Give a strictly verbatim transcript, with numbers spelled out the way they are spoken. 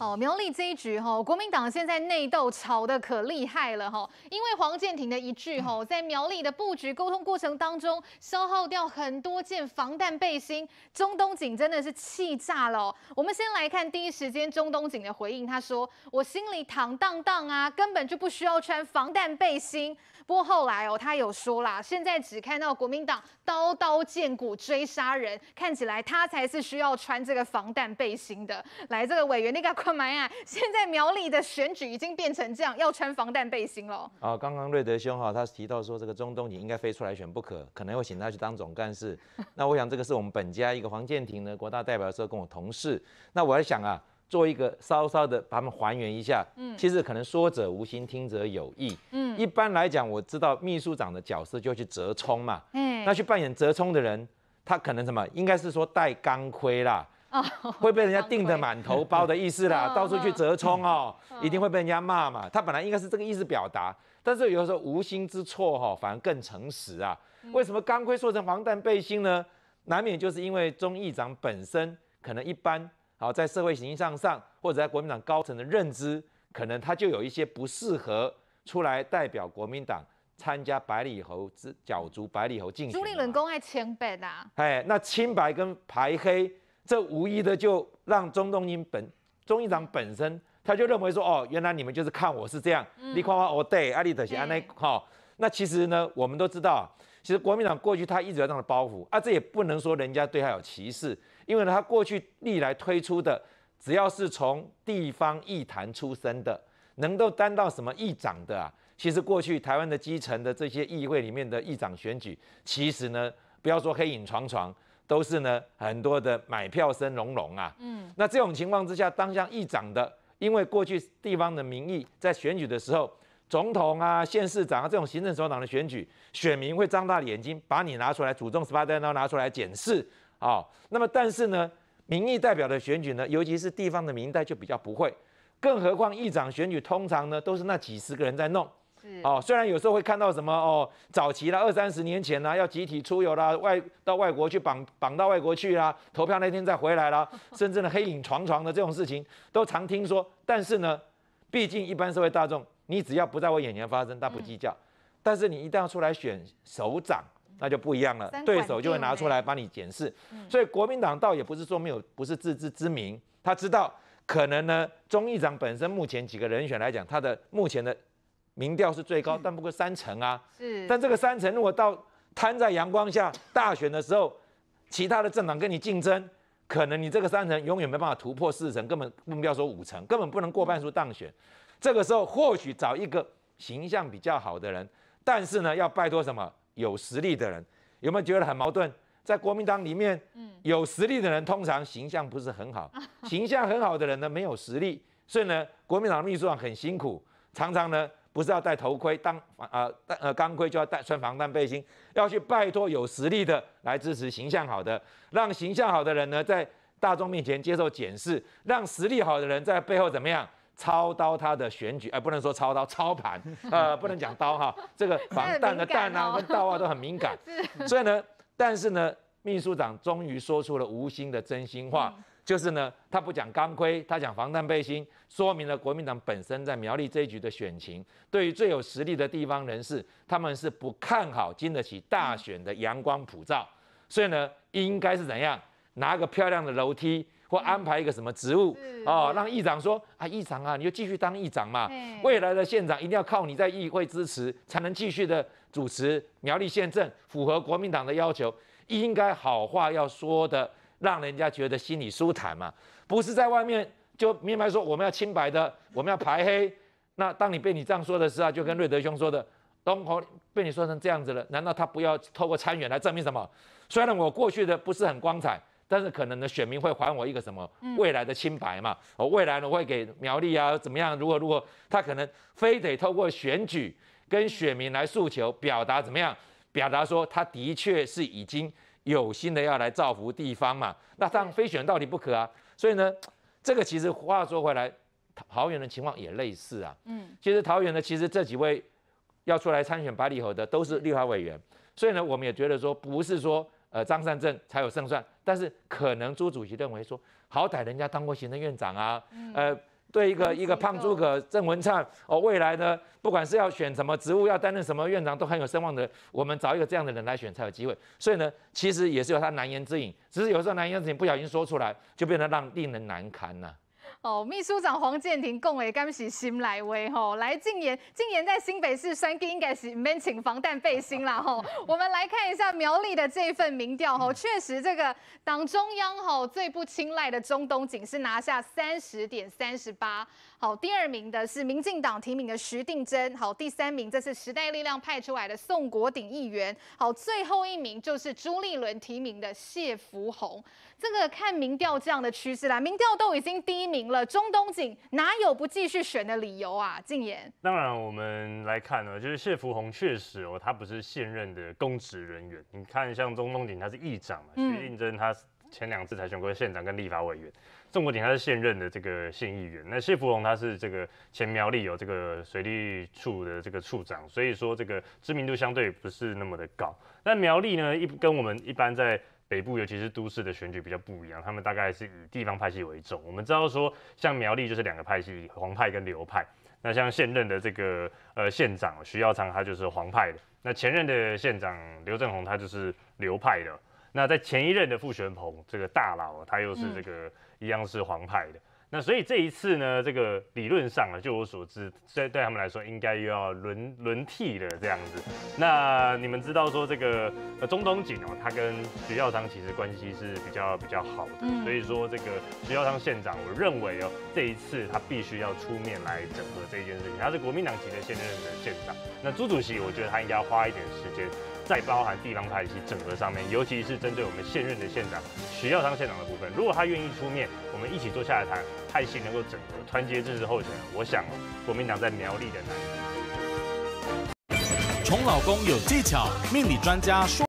好，苗栗这一局哈，国民党现在内斗吵得可厉害了哈，因为黄健庭的一句哈，在苗栗的布局沟通过程当中，消耗掉很多件防弹背心，中东锦真的是气炸了哦。我们先来看第一时间中东锦的回应，他说：“我心里坦荡荡啊，根本就不需要穿防弹背心。”不过后来哦，他有说啦，现在只看到国民党刀刀见骨追杀人，看起来他才是需要穿这个防弹背心的。来，这个委员那个快买啊！现在苗栗的选举已经变成这样，要穿防弹背心了。 啊，刚刚瑞德兄哈，他提到说这个中东锦应该飞出来选不可，可能会请他去当总干事。那我想这个是我们本家一个黄健庭呢，国大代表的时候跟我同事。那我在想啊。做一个稍稍的把他们还原一下，嗯，其实可能说者无心，听者有意，嗯，一般来讲，我知道秘书长的角色就去折冲嘛，嗯，那去扮演折冲的人，他可能什么，应该是说戴钢盔啦，哦，会被人家定得满头包的意思啦，到处去折冲哦，一定会被人家骂嘛，他本来应该是这个意思表达，但是有的时候无心之错哈，反而更诚实啊，为什么钢盔说成防弹背心呢？难免就是因为钟议长本身可能一般。好，在社会形象上，或者在国民党高层的认知，可能他就有一些不适合出来代表国民党参加百里侯之角逐百里侯竞选。 朱立伦公爱清白啦， 哎，那清白跟排黑，这无疑的就让中东英本钟议长本身他就认为说，哦，原来你们就是看我是这样，你看我我对，阿里的是安内哈。那其实呢，我们都知道，其实国民党过去他一直有这样的包袱啊，这也不能说人家对他有歧视。因为呢，他过去历来推出的，只要是从地方议坛出身的，能够担到什么议长的啊，其实过去台湾的基层的这些议会里面的议长选举，其实呢，不要说黑影幢幢，都是呢很多的买票声隆隆啊。嗯，那这种情况之下，当上议长的，因为过去地方的民意在选举的时候，总统啊、县市长啊这种行政首长的选举，选民会张大眼睛把你拿出来，祖宗十八代刀拿出来检视。哦，那么但是呢，民意代表的选举呢，尤其是地方的民代就比较不会，更何况议长选举通常呢都是那几十个人在弄。哦，虽然有时候会看到什么哦，早期啦，二三十年前啦，要集体出游啦，外到外国去绑绑到外国去啦，投票那天再回来啦，甚至呢黑影幢幢的这种事情都常听说。但是呢，毕竟一般社会大众，你只要不在我眼前发生，他不计较。嗯、但是你一旦要出来选首长。那就不一样了，对手就会拿出来帮你检视，嗯、所以国民党倒也不是说没有，不是自知之明，他知道可能呢，钟议长本身目前几个人选来讲，他的目前的民调是最高，嗯、但不过三成啊，是，但这个三成如果到摊在阳光下大选的时候，其他的政党跟你竞争，可能你这个三成永远没办法突破四成，根本更不要说五成，根本不能过半数当选。这个时候或许找一个形象比较好的人，但是呢，要拜托什么？有实力的人，有没有觉得很矛盾？在国民党里面，有实力的人通常形象不是很好，形象很好的人呢没有实力，所以呢，国民党秘书长很辛苦，常常呢不是要戴头盔当啊呃钢盔，就要戴穿防弹背心，要去拜托有实力的来支持形象好的，让形象好的人呢在大众面前接受检视，让实力好的人在背后怎么样？操刀他的选举，哎、呃，不能说操刀，操盘，呃，不能讲刀哈，这个防弹的弹啊跟刀啊都很敏感，所以呢，但是呢，秘书长终于说出了无心的真心话，嗯、就是呢，他不讲钢盔，他讲防弹背心，说明了国民党本身在苗栗这一局的选情，对于最有实力的地方人士，他们是不看好经得起大选的阳光普照，所以呢，应该是怎样拿个漂亮的楼梯。或安排一个什么职务哦，让议长说啊，议长啊，你就继续当议长嘛。未来的县长一定要靠你在议会支持，才能继续的主持苗栗县政，符合国民党的要求。应该好话要说的，让人家觉得心里舒坦嘛，不是在外面就明白说我们要清白的，我们要排黑。那当你被你这样说的时候，就跟瑞德兄说的，东侯被你说成这样子了，难道他不要透过参选来证明什么？虽然我过去的不是很光彩。但是可能呢，选民会还我一个什么未来的清白嘛？我、嗯、未来呢会给苗栗啊怎么样？如果如果他可能非得透过选举跟选民来诉求，表达怎么样？表达说他的确是已经有心的要来造福地方嘛。那当然非选到底不可啊。所以呢，这个其实话说回来，桃园的情况也类似啊。嗯，其实桃园呢，其实这几位要出来参选百里侯的都是立法委员，所以呢，我们也觉得说不是说。呃，张善政才有胜算，但是可能朱主席认为说，好歹人家当过行政院长啊，呃， 对一个一个胖诸葛郑文灿哦，未来呢，不管是要选什么职务，要担任什么院长，都很有声望的。我们找一个这样的人来选才有机会。所以呢，其实也是有他难言之隐，只是有时候难言之隐不小心说出来，就变得让令人难堪呐、啊。 哦，秘书长黄健庭讲的敢是心内话吼，来禁言，禁言在新北市选举应该是免请防弹背心啦吼。我们来看一下苗栗的这一份民调吼，确实这个党中央吼最不青睐的中东锦是拿下三十点三十八。好，第二名的是民进党提名的徐定珍，好，第三名这是时代力量派出来的宋国鼎议员，好，最后一名就是朱立伦提名的谢福弘。这个看民调这样的趋势啦，民调都已经第一名了，中东锦哪有不继续选的理由啊？敬言。 当然，我们来看呢，就是谢福弘确实哦，他不是现任的公职人员。你看，像中东锦他是议长嘛， 嗯、 徐定珍他前两次才选过县长跟立法委员，宋国鼎他是现任的这个县议员，那谢福弘他是这个前苗栗有这个水利处的这个处长，所以说这个知名度相对不是那么的高。但苗栗呢，一跟我们一般在北部，尤其是都市的选举比较不一样，他们大概是以地方派系为重。我们知道说，像苗栗就是两个派系，黄派跟流派。那像现任的这个呃县长徐耀昌，他就是黄派的；那前任的县长刘正宏，他就是流派的。那在前一任的傅玄鹏这个大佬，他又是这个一样是黄派的。那所以这一次呢，这个理论上呢，就我所知，对对他们来说，应该又要轮轮替了这样子。那你们知道说这个呃中东锦哦，他跟徐耀昌其实关系是比较比较好的，嗯、所以说这个徐耀昌县长，我认为哦，这一次他必须要出面来整合这一件事情。他是国民党籍的现任的县长，那朱主席，我觉得他应该要花一点时间。再包含地方派系整合上面，尤其是针对我们现任的县长徐耀昌县长的部分，如果他愿意出面，我们一起坐下来谈，派系能够整合，团结支持候选人，我想国民党在苗栗的难。 宠老公有技巧，命理专家说。